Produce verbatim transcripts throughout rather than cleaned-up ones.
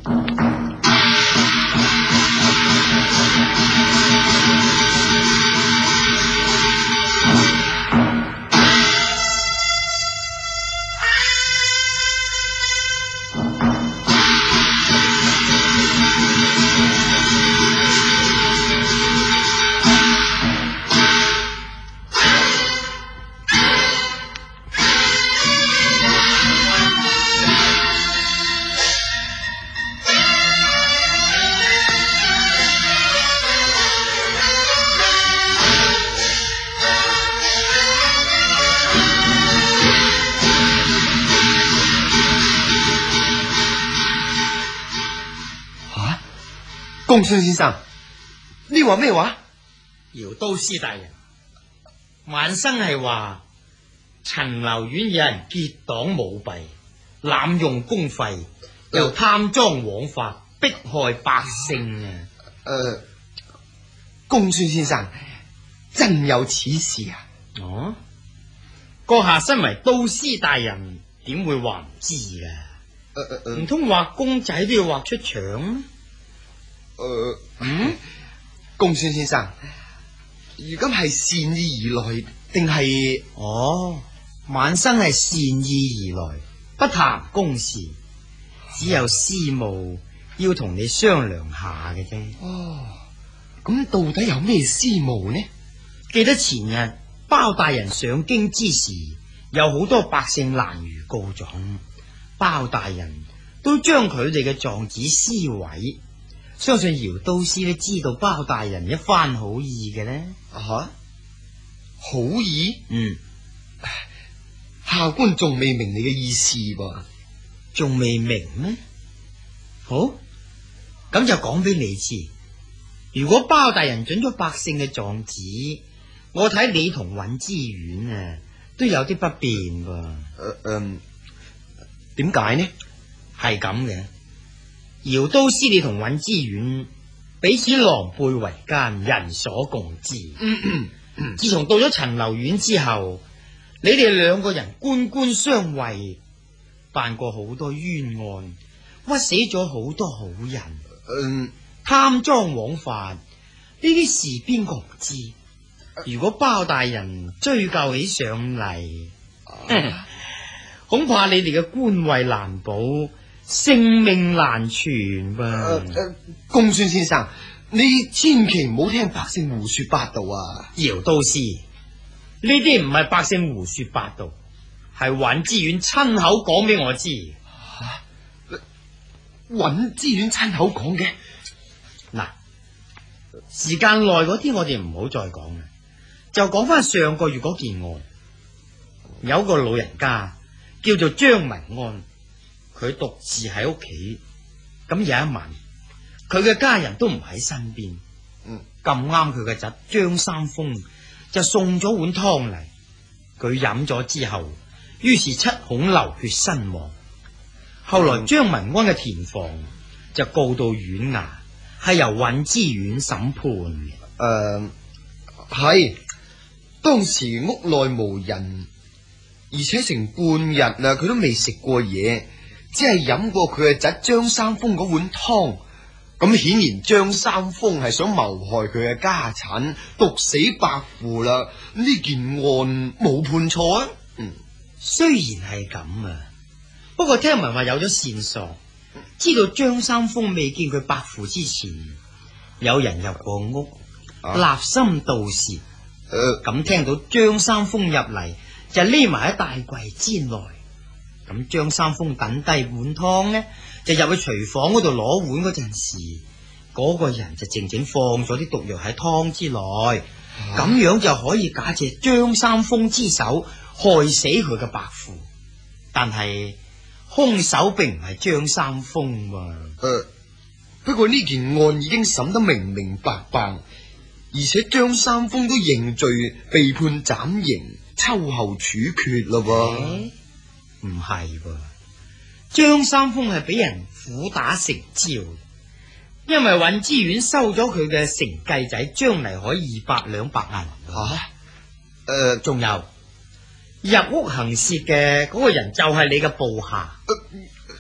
公孫先生，你話咩話？ 姚都司大人，晚生係話陳留院有人結黨舞弊，濫用公費，又貪贓枉法，迫害百姓啊！ 誒、呃，公孫先生，真有此事啊？ 哦，閣下身為都司大人，點會話唔知噶？唔通畫公仔都要畫出腸？ 誒、呃，嗯，公孫先生，如今係善意而來，定係？ 哦，晚生係善意而來，不談公事，只有私務要同你商量下嘅啫。 哦，咁到底有咩私務呢？ 記得前日包大人上京之時，有好多百姓難如告狀，包大人都將佢哋嘅狀紙撕毀。相信姚都司都知道包大人一番好意嘅呢。 啊，好意？ 嗯， 下官仲未明你嘅意思噃。 仲未明咩？好，咁就講俾你知。如果包大人准咗百姓嘅狀紙，我睇你同尹之遠啊都有啲不便噃。誒、 呃，嗯、呃，點解呢？ 係咁嘅。姚都司你同尹之遠彼此狼狽為奸，人所共知。嗯嗯嗯、自從到咗陳留院之後，你哋兩個人官官相衛，辦過好多冤案，屈死咗好多好人。嗯，貪贓枉法呢啲事邊個唔知？如果包大人追究起上嚟，啊、恐怕你哋嘅官位難保，性命難全噃、啊呃呃。 公孫先生，你千祈唔好聽百姓胡說八道啊！ 姚都司，呢啲唔係百姓胡說八道，係尹之遠親口講俾我知。 吓、啊，尹之遠親口講嘅？ 嗱，時間內嗰啲我哋唔好再講啦，就講翻上個月嗰件案。有個老人家叫做張文安。佢獨自喺屋企，咁有一晚，佢嘅家人都唔喺身邊。嗯，咁啱佢嘅侄張三豐就送咗碗湯嚟，佢飲咗之後，於是七孔流血身亡。後來張文安嘅田房就告到縣衙，係由尹之遠審判嘅。誒、 呃，係當時屋內無人，而且成半日啦，佢都未食過嘢。只係飲過佢嘅侄張三豐嗰碗湯，咁顯然張三豐係想謀害佢嘅家產，毒死伯父啦。呢件案冇判錯啊。嗯， 雖然係咁啊，不過聽聞話有咗線索，知道張三豐未見佢伯父之前，有人入過屋，啊、立心盜竊。誒、呃，咁聽到張三豐入嚟，就匿埋喺大櫃之內。咁張三豐等低碗湯呢，就入去廚房嗰度攞碗嗰陣時，嗰、那個人就靜靜放咗啲毒藥喺湯之內，咁、啊、樣就可以假借張三豐之手害死佢嘅伯父。但係兇手並唔係張三豐喎。 誒，不過呢件案已經審得明明白白，而且張三豐都認罪，被判斬刑，秋後處決咯噃。欸唔係噃，張三豐係俾人苦打成招，因為尹之遠收咗佢嘅承繼仔張黎海二百兩白銀。吓、啊，誒、呃，仲有入屋行竊嘅嗰個人就係你嘅部下。 呃、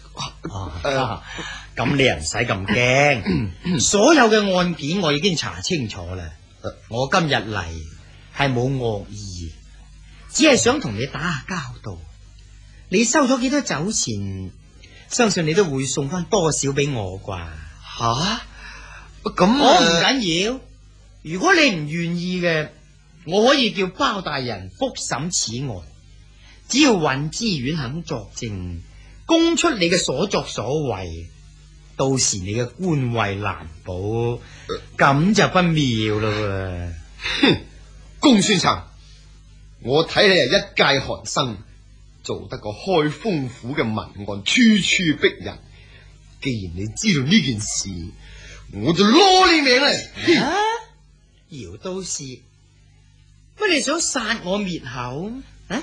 哦， 誒咁你又唔使咁驚，所有嘅案件我已經查清楚啦。我今日嚟係冇惡意，只係想同你打下交道。你收咗幾多酒錢，相信你都會送翻多少俾我啩？ 吓？咁我唔緊要，如果你唔願意嘅，我可以叫包大人複審此案。只要尹知縣肯作證，供出你嘅所作所為，到時你嘅官位難保，咁就不妙啦。 哼，公孫瓤，我睇你係一介寒生，做得個開封府嘅文案，處處逼人。既然你知道呢件事，我就攞你命嚟。 啊，姚都士，乜你想殺我滅口啊？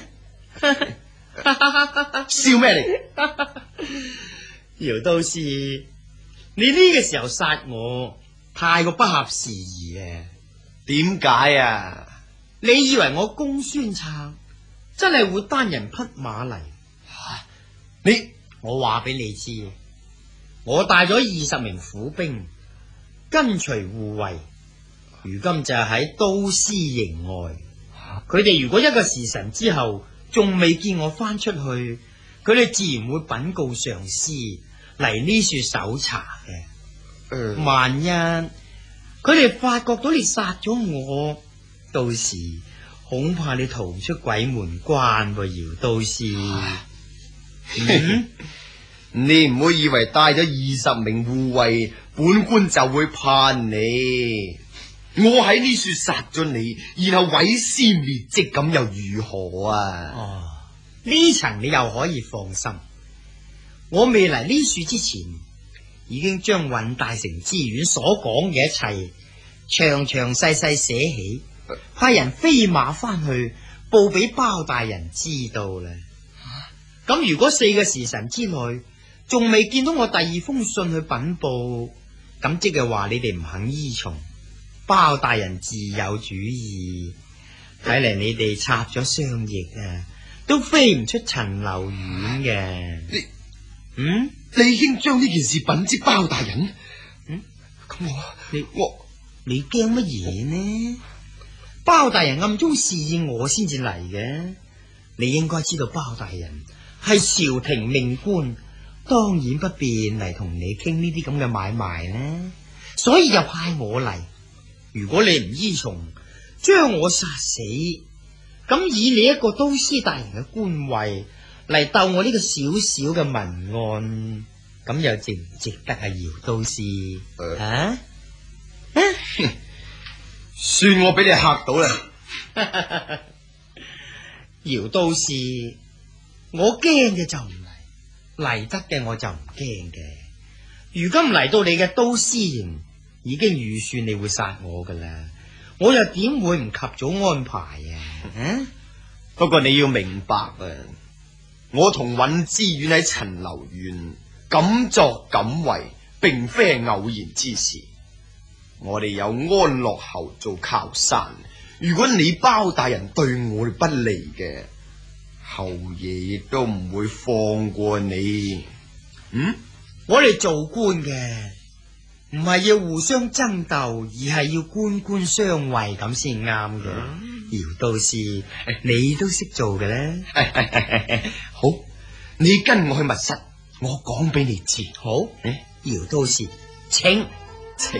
笑咩嚟？ 姚都士，你呢個時候殺我，太過不合時宜啊！ 點解啊？ 你以為我公孫瓤真係會單人匹馬嚟？ 啊、你我話俾你知，我帶咗二十名府兵跟隨護衛，如今就喺都司營外。佢哋如果一個時辰之後仲未見我翻出去，佢哋自然會稟告上司嚟呢處搜查嘅。 誒、呃， 萬一佢哋發覺到你殺咗我，到時恐怕你逃唔出鬼門關噃，姚都司。嗯， 你唔好以為帶咗二十名護衛，本官就會怕你。我喺呢處殺咗你，然後毀屍滅跡，咁又如何啊？ 哦，呢層你又可以放心。我未嚟呢處之前，已經將尹大成知縣所講嘅一切詳詳細細寫起，派人飛馬翻去報俾包大人知道啦。咁、啊、如果四個時辰之內仲未見到我第二封信去稟報，咁即係話你哋唔肯依從。包大人自有主意，睇嚟你哋插咗雙翼啊，都飛唔出陳留院嘅。 你， 嗯， 你已經將呢件事稟知包大人？ 嗯， 咁我， 你我， 你驚乜嘢呢？包大人暗中示意我先至嚟嘅，你應該知道包大人係朝廷命官，當然不便嚟同你傾呢啲咁嘅買賣呢，所以就派我嚟。如果你唔依從，將我殺死，咁以你一個都司大人嘅官位嚟鬥我呢個小小嘅文案，咁又值唔值得啊？姚都司， 呃、 啊？ 算我俾你嚇到啦！ 姚都司，我驚嘅就唔嚟，嚟得嘅我就唔驚嘅。如今嚟到你嘅都司營，已經預算你會殺我噶啦，我又點會唔及早安排啊？啊， 不過你要明白啊，我同尹知縣喺陳留縣敢作敢為，並非係偶然之事。我哋有安樂侯做靠山，如果你包大人對我哋不利嘅，侯爺亦都唔會放過你。嗯， 我哋做官嘅唔係要互相爭鬥，而係要官官相衛咁先啱嘅。姚都司，你都識做嘅咧。 好，你跟我去密室，我講俾你知。 好，姚都司，請請。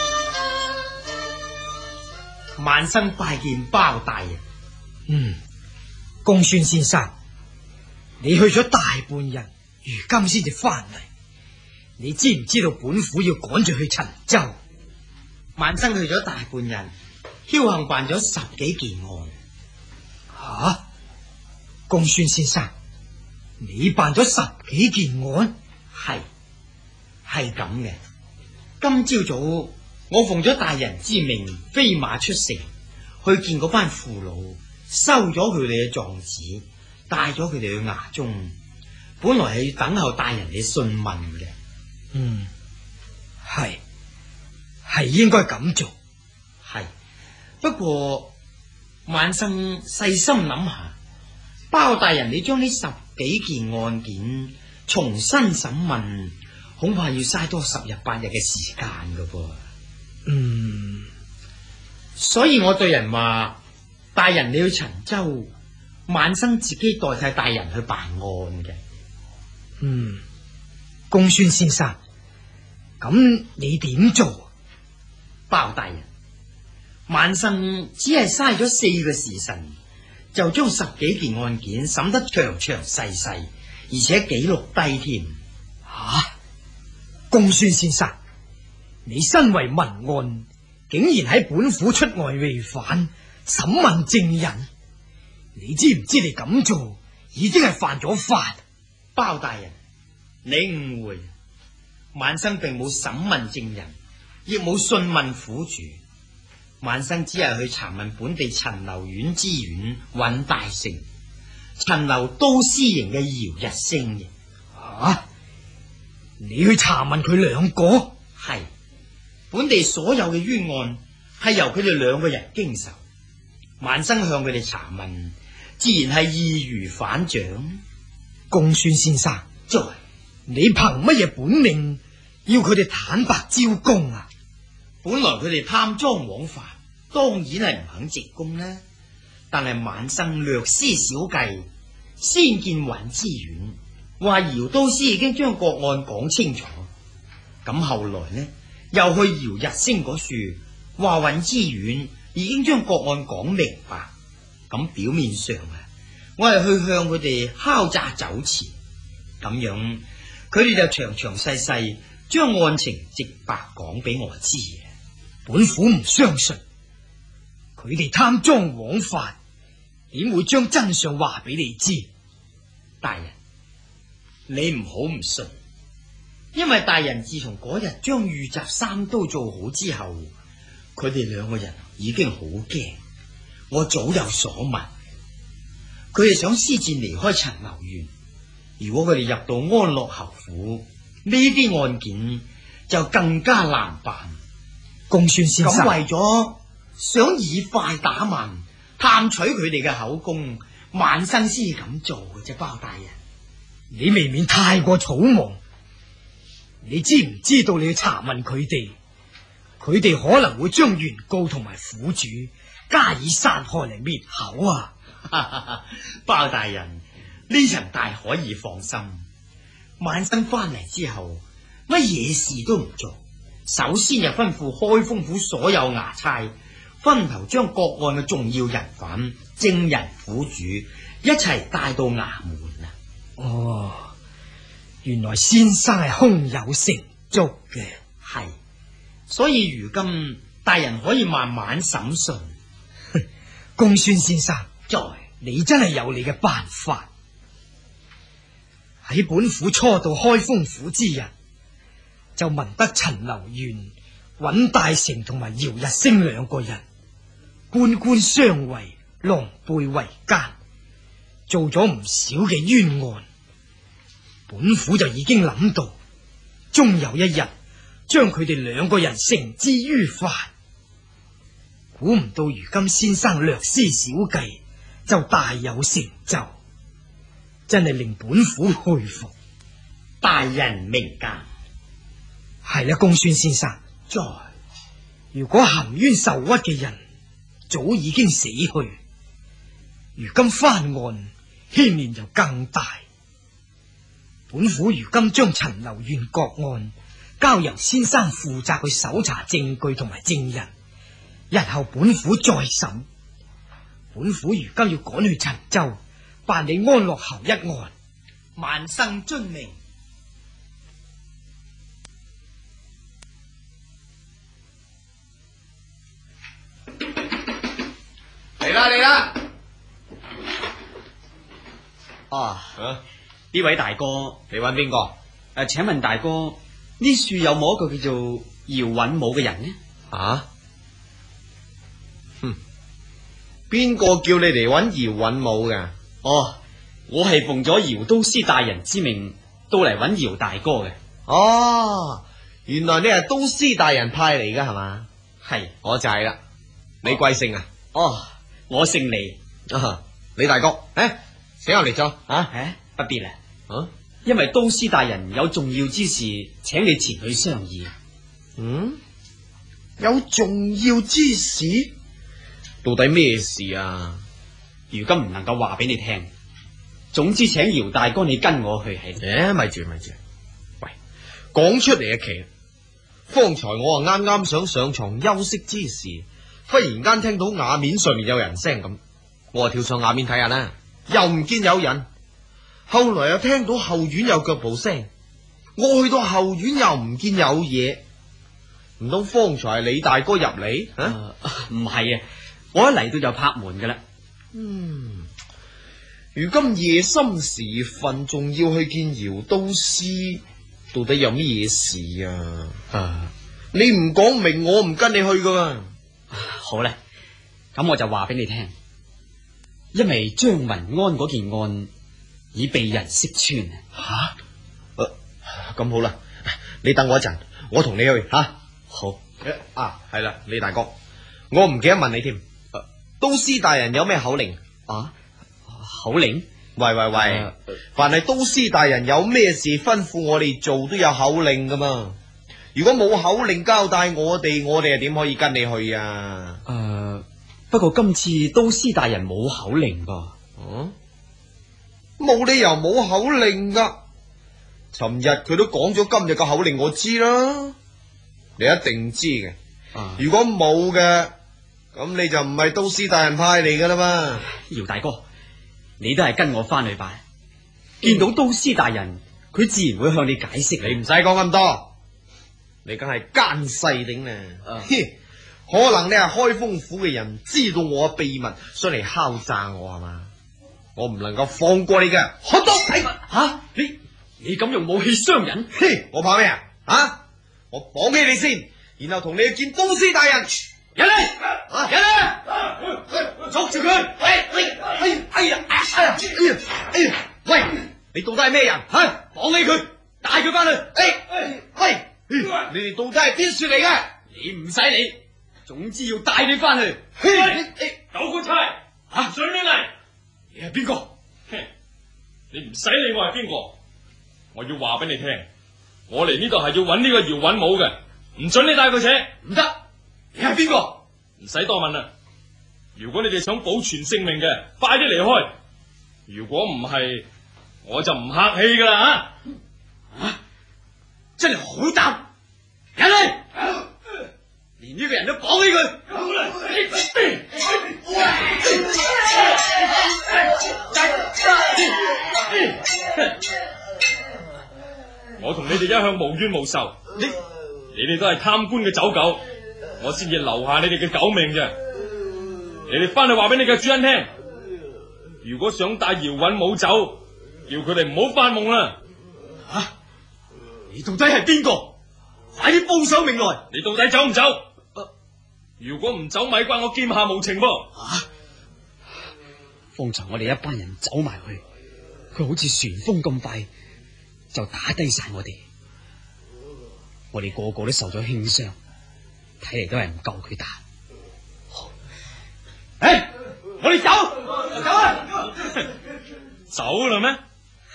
晚生拜見包大人。 嗯， 公孫先生，你去咗大半日，如今先至翻嚟，你知唔知道本府要趕住去陳州？ 晚生去咗大半日，僥倖辦咗十幾件案。 吓、啊，公孫先生，你辦咗十幾件案？ 係係咁嘅。今朝早我奉咗大人之命，飛馬出城去見嗰班父老，收咗佢哋嘅狀紙，帶咗佢哋去衙中，本來係要等候大人嘅訊問嘅。 嗯，係係應該咁做。 係，不過晚生細心諗下，包大人你將呢十幾件案件重新審問，恐怕要嘥多十日八日嘅時間噶噃。 嗯， 所以我對人話，大人你去陳州，晚生自己代替大人去辦案嘅。 嗯，公孫先生，咁你點做？ 包大人，晚生只係嘥咗四個時辰，就將十幾件案件審得詳詳細細，而且記錄低添。 吓、啊，公孫先生，你身為文案，竟然喺本府出外未返，審問證人，你知唔知你咁做已經係犯咗法？ 包大人，你誤會，晚生並冇審問證人，亦冇訊問府主。晚生只係去查問本地陳留縣知縣尹大成、陳留都司營嘅姚日升嘅。 啊！你去查問佢兩個？ 係，本地所有嘅冤案係由佢哋兩個人經手，晚生向佢哋查問，自然係易如反掌。 公孫先生， 在你憑乜嘢本領要佢哋坦白招供啊？ 本來佢哋貪贓枉法，當然係唔肯直供啦。但係晚生略施小計，先見尹知縣話姚都司已經將個案講清楚，咁後來呢又去姚日升嗰處話尹知縣已經將個案講明白。咁表面上啊，我係去向佢哋敲詐酒錢，咁樣佢哋就詳詳細細將案情直白講俾我知。 本府唔相信佢哋貪贓枉法，點會將真相話俾你知？ 大人，你唔好唔信，因為大人自從嗰日將御襲三刀做好之後，佢哋兩個人已經好驚。我早有所聞，佢哋想私自離開陳留縣。如果佢哋入到安樂侯府，呢啲案件就更加難辦。 公孫先生， 咁為咗想以快打慢，探取佢哋嘅口供，晚生先咁做嘅啫。包大人， 你未免太過草莽。你知唔知道你去查問佢哋，佢哋可能會將原告同埋府主加以殺害嚟滅口啊！ 包大人，呢層大可以放心。晚生翻嚟之後，乜嘢事都唔做，首先就吩咐開封府所有衙差，分頭將各案嘅重要人犯、證人、府主一齊帶到衙門啊！ 哦，原來先生係胸有成竹嘅。 係，所以如今大人可以慢慢審訊。 公孫先生， 在你真係有你嘅辦法。喺本府初到開封府之日，就聞得陳留縣尹大成同埋姚日升兩個人官官相衛，狼狽為奸，做咗唔少嘅冤案。本府就已經諗到，終有一日將佢哋兩個人繩之於法。估唔到如今先生略施小計，就大有成就，真係令本府佩服。 大人明鑒。 係啦，公孫先生， 在如果含冤受屈嘅人早已經死去，如今翻案牽連就更大。本府如今將陳留縣各案交由先生負責去搜查證據同埋證人，日後本府再審。本府如今要趕去陳州， 辦理安樂侯一案。 萬生遵命。 嚟啦嚟啦！ 啊， 啊， 呢位大哥， 你揾邊個？ 誒，請問大哥，呢處有冇一個叫做姚允武嘅人呢？ 啊？哼，邊個叫你嚟揾姚允武嘅？ 哦，我係奉咗姚都司大人之命，到嚟揾姚大哥嘅。 哦，原來你係都司大人派嚟噶係嘛？ 係， 我就係啦。你貴姓啊？ 哦，我姓李。 啊，李大哥，誒，請我嚟咗啊？ 誒，不必啦。 啊？ 因為都司大人有重要之事，請你前去商議。 嗯，有重要之事？到底咩事啊？ 如今唔能夠話俾你聽。總之，請姚大哥你跟我去係。 誒，咪住咪住，喂，講出嚟啊奇！方才我啊啱啱想上床休息之時，忽然間聽到瓦面上面有人聲咁，我啊跳上瓦面睇下啦，又唔見有人。後來又聽到後院有腳步聲，我去到後院又唔見有嘢，唔通方才係李大哥入嚟？啊， 唔係啊，我一嚟到就拍門噶啦。 嗯，如今夜深時分，仲要去見姚都司，到底有咩事啊？啊，你唔講明，我唔跟你去噶。 好啦，咁我就話俾你聽，因為張文安嗰件案已被人識穿啊！ 吓，咁好啦，你等我一陣，我同你去吓。啊好啊，係啦，李大哥，我唔記得問你添，都司大人有咩口令啊？口令？ 喂喂喂， 啊、 凡係都司大人有咩事吩咐我哋做，都有口令噶嘛。如果冇口令交代我哋，我哋又點可以跟你去啊？ 誒、呃，不過今次都司大人冇口令噃。 嗯，冇理由冇口令噶。尋日佢都講咗今日嘅口令，我知啦。你一定知嘅。 啊、 如果冇嘅，咁你就唔係都司大人派嚟噶啦嘛。 姚大哥，你都係跟我翻去吧。見到都司大人，佢自然會向你解釋。 你唔使講咁多，你梗係奸細頂啦。 啊、 可能你係開封府嘅人，知道我嘅秘密，想嚟敲詐我係嘛？我唔能夠放過你嘅。好多睇吓，你你敢用武器傷人？ 嘿，我怕咩啊？啊！我綁起你先，然後同你去見都司大人。 人嚟，人嚟，捉住佢！喂喂，哎呀，哎呀，哎呀， 哎呀，喂，你到底係咩人？吓， 綁起佢，帶佢翻去。 哎，喂，你哋到底係邊處嚟嘅？ 你唔使理，總之要帶你翻去。 嘿， 九官差， 吓， 上面嚟。 你係邊個？ 你唔使理我係邊個，我要話俾你聽，我嚟呢度係要揾呢個姚允武嘅，唔准你帶佢扯。 唔得，你係邊個？ 唔使多問啦。如果你哋想保存性命嘅，快啲離開。如果唔係，我就唔客氣噶啦吓。 啊，真係好膽，人嚟，連呢個人都綁起佢。 我同你哋一向無冤無仇， 你你哋都係貪官嘅走狗，我先至留下你哋嘅狗命啫。你哋翻去話俾你嘅主人聽，如果想帶姚允武走，叫佢哋唔好發夢啦。 吓、啊，你到底係邊個？快啲報上名來！ 你到底走唔走？ 啊、 如果唔走，咪怪我劍下無情噃。 啊！方才我哋一班人走埋去，佢好似旋風咁快就打低晒我哋，我哋個個都受咗輕傷，睇嚟都係唔夠佢打。誒、欸，我哋走，走啊！ 走啦咩？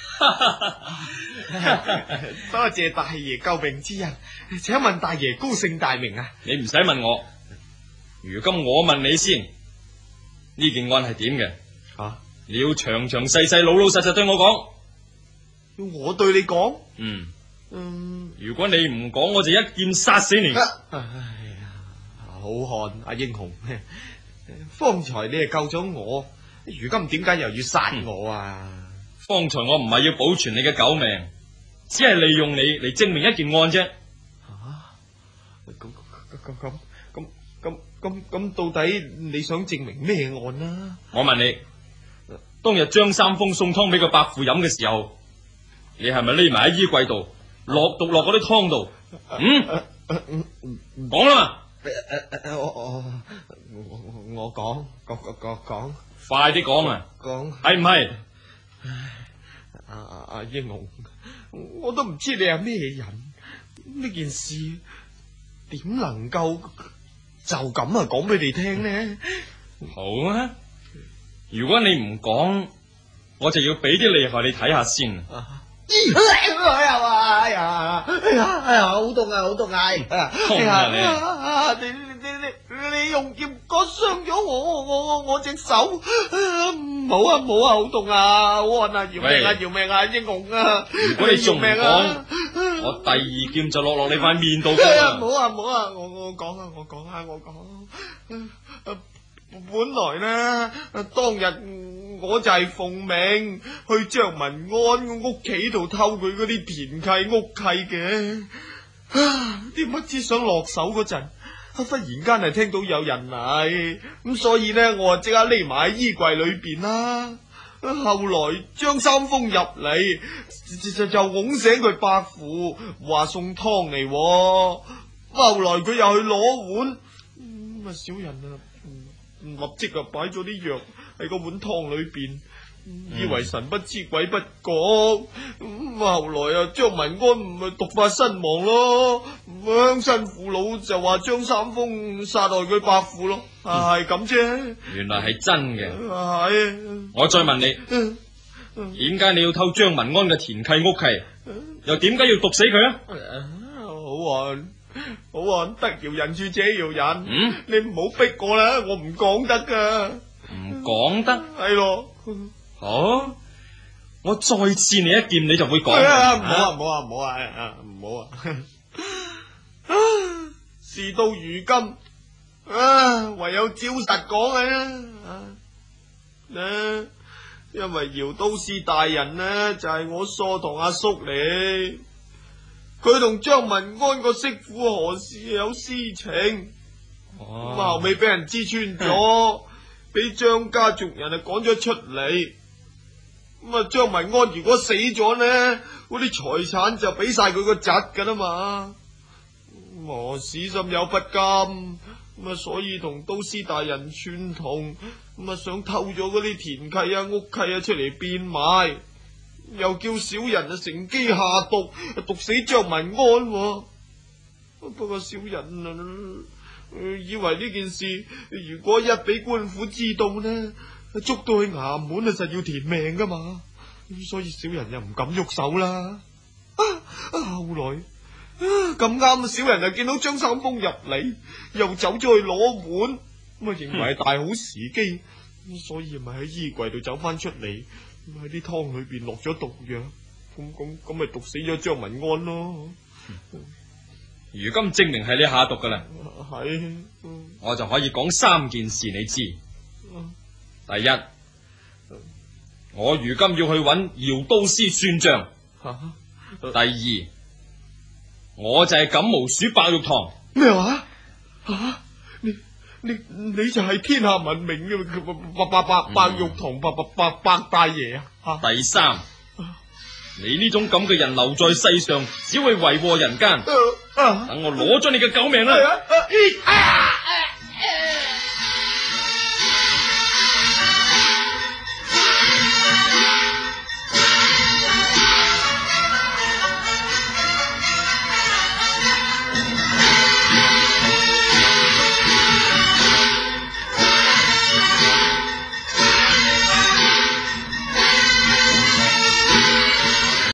多謝大爺救命之恩，請問大爺高姓大名啊？ 你唔使問我，如今我問你先，呢件案係點嘅？ 啊， 你要詳詳細細、老老實實對我講。 我對你講， 嗯嗯， 如果你唔講，我就一劍殺死你。 哎呀，好漢阿英雄，方才你係救咗我， 如今點解又要殺我啊？ 方才我唔係要保存你嘅狗命，只係利用你嚟證明一件案啫。 啊，咁咁咁咁咁咁咁，到底你想證明咩案啊？ 我問你，當日張三豐送湯俾個伯父飲嘅時候，你係咪匿埋喺衣櫃度落毒落嗰啲湯度？嗯，講啦嘛， 我我我我講講講講， 快啲講啊！ 講係唔係？ 阿阿阿英雄，我都唔知你係咩人，呢件事點能夠就咁啊講俾你聽呢？ 好啊，如果你唔講，我就要俾啲厲害你睇下先。 啊哎呀哎呀哎呀哎呀，好痛啊好痛啊！哎呀痛啊你啊你你你你用劍割傷咗我我我我隻手，唔好啊唔好啊，好痛啊！好痕啊！要命啊要命啊！英雄啊！ 如果你仲唔講，我第二劍就落落你塊面度㗎。 唔好啊唔好啊！我我講啊我講啊我講。本來呢，當日我就係奉命去張文安屋企度偷佢嗰啲田契屋契嘅，啊！點不知想落手嗰陣，忽然間係聽到有人嚟，咁所以呢，我啊即刻匿埋喺衣櫃裏邊啦。後來張三豐入嚟，就就就拱醒佢伯父，話送湯嚟。後來佢又去攞碗，咁啊小人啊。立即就擺咗啲藥喺個碗湯裏邊，以為神不知鬼不覺。咁、嗯、後來啊，張文安咪毒發身亡咯。鄉親父老就話張三豐殺害佢伯父咯，係咁啫。 原來係真嘅。 係。 我再問你，點解你要偷張文安嘅田契屋契？又點解要毒死佢啊？ 好啊。好啊，得饒人處且饒人。 嗯， 你唔好逼我啦，我唔講得噶。 唔講得係咯。 好，我再刺你一劍，你就會講。 唔好啊，唔好啊，唔好啊，唔好啊。事到如今，啊，唯有照實講啊。呢，因為姚都司大人呢，就係我疏堂阿叔嚟。佢同張文安個媳婦何時有私情，咁、哦、後尾俾人知穿咗，俾張家族人啊趕咗出嚟。咁啊，張文安如果死咗呢，嗰啲財產就俾晒佢個侄噶啦嘛。我史心有不甘，咁啊，所以同都司大人串通，咁啊，想偷咗嗰啲田契啊、屋契啊出嚟變賣。又叫小人啊乘機下毒，毒死張文安、啊。不過小人啊、呃，以為呢件事如果一俾官府知道呢，捉到去衙門啊，實要填命噶嘛。所以小人又唔敢喐手啦。啊，後來咁啱，小人就見到張三豐入嚟，又走咗去攞碗，咁啊認為係大好時機，所以咪喺衣櫃度走翻出嚟。喺啲湯裏邊落咗毒藥，咁咁咁咪毒死咗張文安咯。 如今證明係你下毒噶啦， 係， 我就可以講三件事你知。第一，我如今要去揾姚都司算賬。第二，我就係錦毛鼠白玉堂。 咩話？啊，你你你就係天下聞名嘅白白白白玉堂白白白白大爺啊！ 第三，你呢種咁嘅人留在世上，只會為禍人間。等我攞咗你嘅狗命啦！